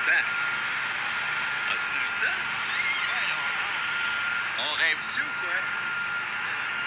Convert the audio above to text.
sac. As-tu vu ça? Ouais, non, non. On rêve-tu ou quoi?